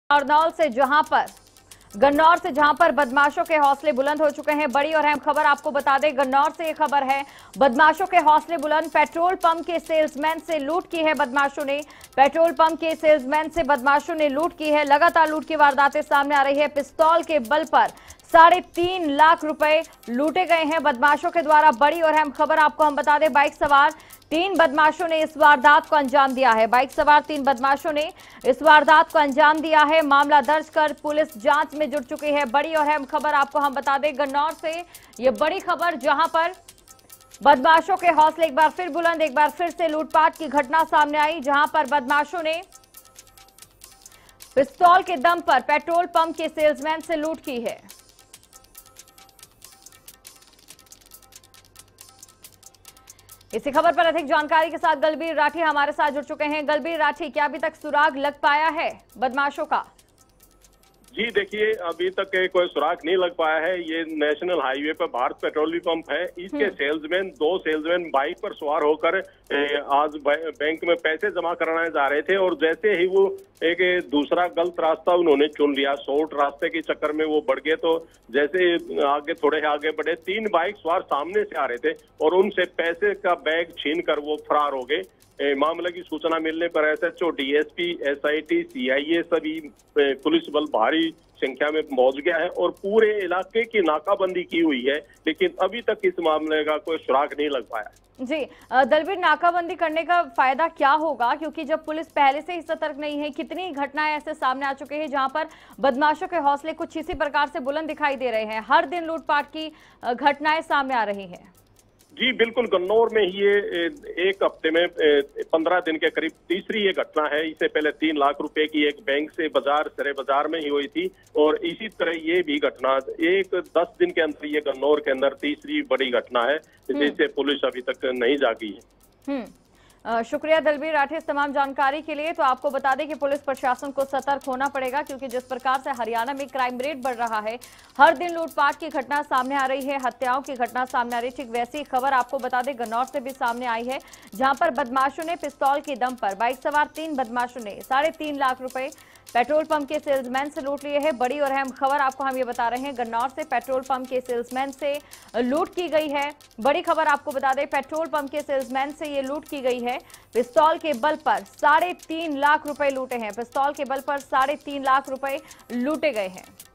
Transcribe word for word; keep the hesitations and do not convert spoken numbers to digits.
गन्नौर से जहां पर गन्नौर से जहां पर बदमाशों के हौसले बुलंद हो चुके हैं। बड़ी और अहम खबर आपको बता दें, गन्नौर से ये खबर है, बदमाशों के हौसले बुलंद। पेट्रोल पंप के सेल्समैन से लूट की है बदमाशों ने। पेट्रोल पंप के सेल्समैन से बदमाशों ने लूट की है। लगातार लूट की वारदातें सामने आ रही है। पिस्तौल के बल पर साढ़े तीन लाख रुपए लूटे गए हैं बदमाशों के द्वारा। बड़ी और अहम खबर आपको हम बता दें, बाइक सवार तीन बदमाशों ने इस वारदात को अंजाम दिया है। बाइक सवार तीन बदमाशों ने इस वारदात को अंजाम दिया है। मामला दर्ज कर पुलिस जांच में जुट चुकी है। बड़ी और अहम खबर आपको हम बता दें, गन्नौर से ये बड़ी खबर, जहां पर बदमाशों के हौसले एक बार फिर बुलंद, एक बार फिर से लूटपाट की घटना सामने आई, जहां पर बदमाशों ने पिस्तौल के दम पर पेट्रोल पंप के सेल्समैन से लूट की है। इसी खबर पर अधिक जानकारी के साथ गलबीर राठी हमारे साथ जुड़ चुके हैं। गलबीर राठी, क्या अभी तक सुराग लग पाया है बदमाशों का? जी देखिए, अभी तक कोई सुराग नहीं लग पाया है। ये नेशनल हाईवे पर भारत पेट्रोलियम पंप है। इसके सेल्समैन दो सेल्समैन बाइक पर सवार होकर आज बैंक में पैसे जमा कराने जा रहे थे, और जैसे ही वो एक दूसरा गलत रास्ता उन्होंने चुन लिया, शॉर्ट रास्ते के चक्कर में वो बढ़ गए। तो जैसे आगे थोड़े आगे बढ़े, तीन बाइक सवार सामने से आ रहे थे और उनसे पैसे का बैग छीन कर वो फरार हो गए। मामले की सूचना मिलने पर एसएचओ, डीएसपी, एसआईटी, सीआईए सभी पुलिस बल भारी संख्या में पहुंच गया है और पूरे इलाके की नाकाबंदी की हुई है, लेकिन अभी तक इस मामले का कोई सुराग नहीं लग पाया। जी दलबीर, नाकाबंदी करने का फायदा क्या होगा, क्योंकि जब पुलिस पहले से ही सतर्क नहीं है? कितनी घटनाएं ऐसे सामने आ चुके हैं जहां पर बदमाशों के हौसले कुछ इसी प्रकार से बुलंद दिखाई दे रहे हैं। हर दिन लूटपाट की घटनाएं सामने आ रही हैं। जी बिल्कुल, गन्नौर में ही ये एक हफ्ते में पंद्रह दिन के करीब तीसरी ये घटना है। इससे पहले तीन लाख रुपए की एक बैंक से बाजार सरे बाजार में ही हुई थी, और इसी तरह ये भी घटना एक दस दिन के अंदर ये गन्नौर के अंदर तीसरी बड़ी घटना है, जिससे पुलिस अभी तक नहीं जागी है। शुक्रिया दलबीर राठी इस तमाम जानकारी के लिए। तो आपको बता दें कि पुलिस प्रशासन को सतर्क होना पड़ेगा, क्योंकि जिस प्रकार से हरियाणा में क्राइम रेट बढ़ रहा है, हर दिन लूटपाट की घटना सामने आ रही है, हत्याओं की घटना सामने आ रही है। ठीक वैसी खबर आपको बता दें गन्नौर से भी सामने आई है, जहां पर बदमाशों ने पिस्तौल के दम पर बाइक सवार तीन बदमाशों ने साढ़े तीन लाख रुपए पेट्रोल पंप के सेल्समैन से लूट लिए है। बड़ी और अहम खबर आपको हम ये बता रहे हैं, गन्नौर से पेट्रोल पंप के सेल्समैन से लूट की गई है। बड़ी खबर आपको बता दें, पेट्रोल पंप के सेल्समैन से ये लूट की गई है। पिस्तौल के बल पर साढ़े तीन लाख रुपए लूटे हैं। पिस्तौल के बल पर साढ़े तीन लाख रुपए लूटे गए हैं।